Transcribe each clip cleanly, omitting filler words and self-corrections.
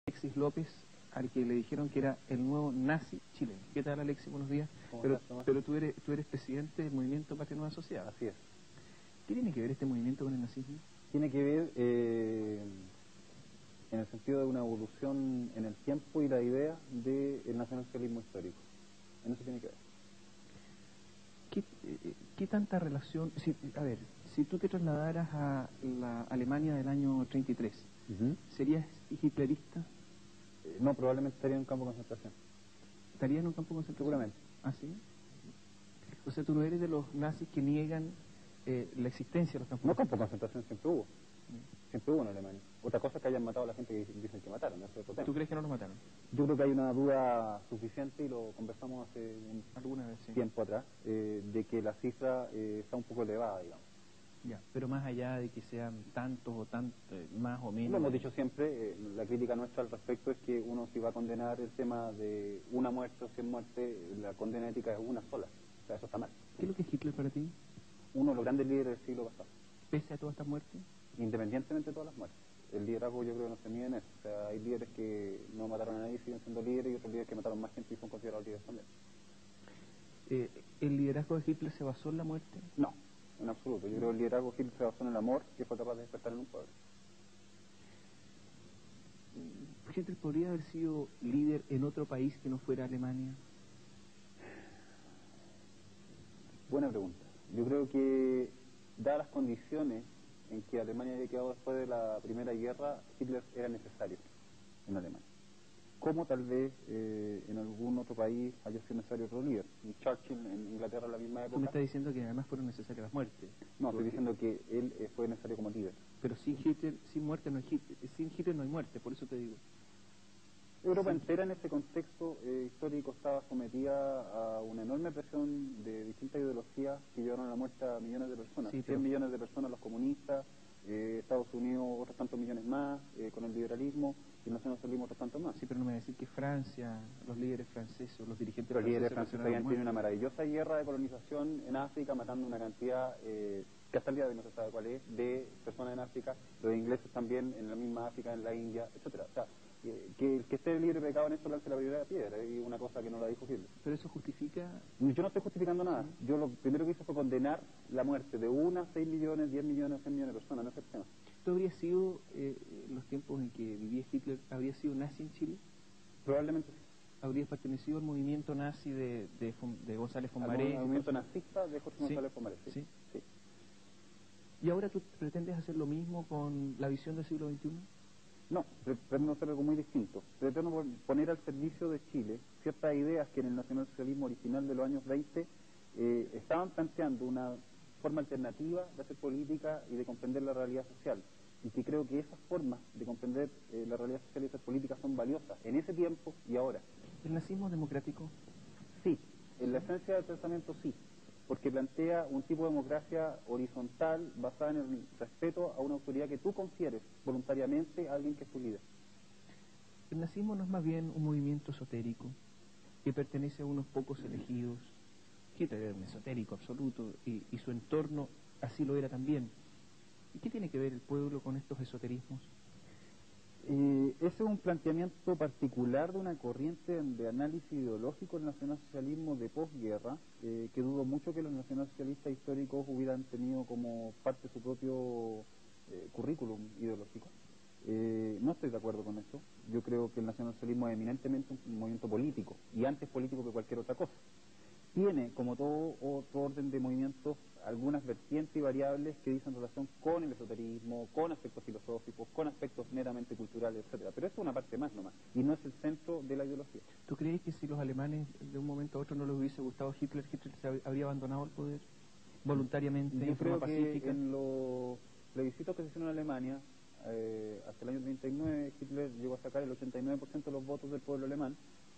Alexis López, al que le dijeron que era el nuevo nazi chileno. ¿Qué tal, Alexis? Buenos días. Pero tú eres presidente del movimiento Patria Nueva Sociedad. Así es. ¿Qué tiene que ver este movimiento con el nazismo? Tiene que ver en el sentido de una evolución en el tiempo y la idea del nacionalsocialismo histórico. En eso tiene que ver. ¿Qué tanta relación? Si tú te trasladaras a la Alemania del año 33, ¿serías hitlerista? No, probablemente estaría en un campo de concentración. ¿Estarías en un campo de concentración? Seguramente. ¿Ah, sí? O sea, tú no eres de los nazis que niegan la existencia de los campos. No, campo de concentración siempre hubo. Siempre hubo en Alemania. Otra cosa es que hayan matado a la gente que dicen que mataron, eso es otro tema. ¿Tú crees que no los mataron? Yo creo que hay una duda suficiente, y lo conversamos hace alguna vez, sí, tiempo atrás, de que la cifra está un poco elevada, digamos. Ya, pero más allá de que sean tantos o más o menos... Lo hemos dicho siempre, la crítica nuestra al respecto es que uno, si va a condenar el tema de una muerte o 100 muertes, la condena ética es una sola. O sea, eso está mal. ¿Qué es lo que es Hitler para ti? Uno de los grandes líderes del siglo pasado. ¿Pese a todas estas muertes? Independientemente de todas las muertes. El liderazgo yo creo que no se mide en eso. O sea, hay líderes que no mataron a nadie y siguen siendo líderes, y otros líderes que mataron más gente y son considerados líderes también. ¿El liderazgo de Hitler se basó en la muerte? No, en absoluto. Yo creo que el liderazgo de Hitler se basó en el amor que fue capaz de despertar en un pueblo. ¿Hitler podría haber sido líder en otro país que no fuera Alemania? Buena pregunta. Yo creo que, dadas las condiciones en que Alemania había quedado después de la Primera Guerra, Hitler era necesario en Alemania. Como tal vez en algún otro país haya sido necesario otro líder. Churchill en Inglaterra en la misma época. Tú me estás diciendo que además fueron necesarias las muertes. No, estoy diciendo que él fue necesario como líder. Pero sin Hitler, sin muerte no hay Hitler, sin Hitler no hay muerte, por eso te digo. Europa entera en ese contexto histórico estaba sometida a una enorme presión de distintas ideologías que llevaron a la muerte a millones de personas. Sí, 100 millones de personas los comunistas, Estados Unidos otros tantos millones más, con el liberalismo, y el nacionalsocialismo otros tantos más. Sí, pero no me va a decir que Francia, los líderes franceses, los dirigentes franceses... Los líderes franceses habían tenido una muerte. maravillosa guerra de colonización en África, matando una cantidad que hasta el día de hoy no se sabe cuál es, de personas en África, los ingleses también en la misma África, en la India, etcétera. O sea, que el que esté libre de pecado en esto lance la primera piedra, y una cosa que no la dijo Hitler. ¿Pero eso justifica? Yo no estoy justificando nada. Yo lo primero que hice fue condenar la muerte de 1, 6 millones, 10 millones, 100 millones de personas, no es el tema. ¿Tú habrías sido, en los tiempos en que vivía Hitler, habrías sido nazi en Chile? Probablemente sí. ¿Habrías pertenecido al movimiento nazi de González Fomaré? Al movimiento nazista de Jorge González Fomaré, sí. Sí. Sí. ¿Y ahora tú pretendes hacer lo mismo con la visión del siglo XXI? No, pretendo hacer algo muy distinto. Pretendo poner al servicio de Chile ciertas ideas que en el nacionalsocialismo original de los años 20 estaban planteando una forma alternativa de hacer política y de comprender la realidad social, y que creo que esas formas de comprender la realidad social y hacer política son valiosas en ese tiempo y ahora. ¿El nazismo democrático? Sí, en la esencia del pensamiento sí, porque plantea un tipo de democracia horizontal basada en el respeto a una autoridad que tú confieres voluntariamente a alguien que es tu líder. ¿El nazismo no es más bien un movimiento esotérico que pertenece a unos pocos elegidos? Hitler era un esotérico absoluto y su entorno así lo era también. ¿Y qué tiene que ver el pueblo con estos esoterismos? Ese es un planteamiento particular de una corriente de análisis ideológico del nacionalsocialismo de posguerra, que dudo mucho que los nacionalsocialistas históricos hubieran tenido como parte de su propio currículum ideológico. No estoy de acuerdo con eso. Yo creo que el nacionalsocialismo es eminentemente un movimiento político, y antes político que cualquier otra cosa. Tiene, como todo otro orden de movimientos, algunas vertientes y variables que dicen relación con el esoterismo, con aspectos filosóficos, con aspectos meramente culturales, etcétera. Pero esto es una parte más nomás, y no es el centro de la ideología. ¿Tú crees que si los alemanes de un momento a otro no les hubiese gustado Hitler, Hitler se habría abandonado el poder voluntariamente, en forma pacífica? Yo creo que en los plebiscitos que se hicieron en Alemania, hasta el año 39, Hitler llegó a sacar el 89% de los votos del pueblo alemán,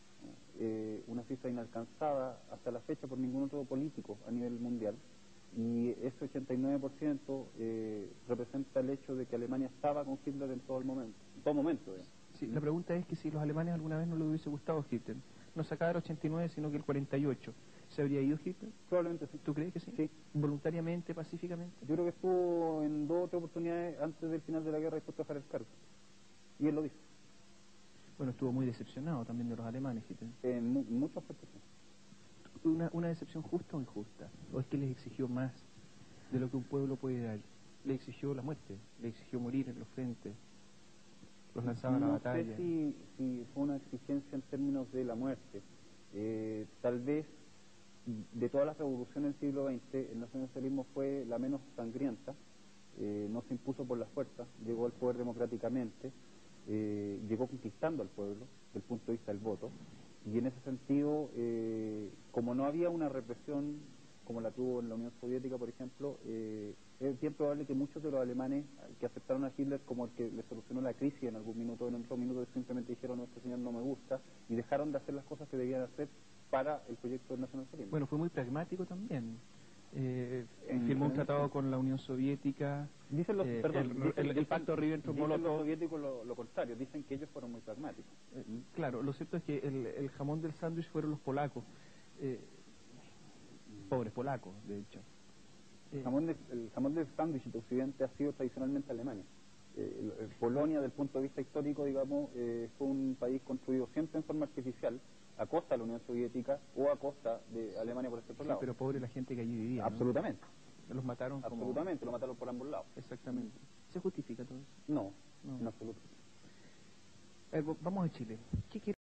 una cifra inalcanzada hasta la fecha por ningún otro político a nivel mundial, y ese 89% representa el hecho de que Alemania estaba con Hitler en todo momento. Sí, la pregunta es que si los alemanes alguna vez no les hubiese gustado Hitler, no sacaba el 89 sino que el 48, ¿se habría ido Hitler? Probablemente sí. ¿Tú crees que sí? Sí. ¿Voluntariamente, pacíficamente? Yo creo que estuvo en 2 o 3 oportunidades antes del final de la guerra dispuesto a dejar el cargo, y él lo dijo. Bueno, estuvo muy decepcionado también de los alemanes, Hitler. En muchos aspectos. ¿Una decepción justa o injusta? ¿O es que les exigió más de lo que un pueblo puede dar? Le exigió la muerte, le exigió morir en los frentes, los lanzaba a la batalla. No sé si fue una exigencia en términos de la muerte. Tal vez de todas las revoluciones del siglo XX, el nacionalsocialismo fue la menos sangrienta, no se impuso por la fuerza, llegó al poder democráticamente, llegó conquistando al pueblo, desde el punto de vista del voto, y en ese sentido, como no había una represión como la tuvo en la Unión Soviética, por ejemplo, es bien probable que muchos de los alemanes que aceptaron a Hitler como el que le solucionó la crisis en algún minuto, en otro minuto simplemente dijeron, no, este señor no me gusta, y dejaron de hacer las cosas que debían hacer para el proyecto del nacionalsocialismo. Bueno, fue muy pragmático también. Firmó un tratado con la Unión Soviética. Dicen los, el pacto Ribbentrop-Molotov. Dicen los soviéticos lo contrario, dicen que ellos fueron muy pragmáticos. Claro, lo cierto es que el jamón del sándwich fueron los polacos. Pobres polacos, de hecho. El jamón del sándwich de Occidente ha sido tradicionalmente Alemania. Polonia, desde el punto de vista histórico, digamos, fue un país construido siempre en forma artificial, a costa de la Unión Soviética o a costa de Alemania por este otro lado. Pero pobre la gente que allí vivía, Absolutamente. ¿no? Los mataron como... Absolutamente, lo mataron por ambos lados. Exactamente. ¿Se justifica todo eso? No, en absoluto. Vamos a Chile. ¿Qué quiere